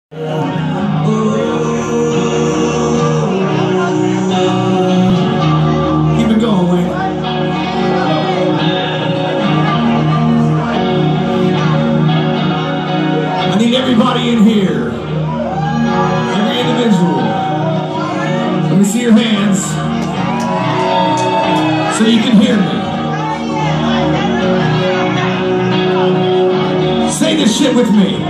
Keep it going, Wayne. I need everybody in here. Every individual. Let me see your hands so you can hear me. Say this shit with me.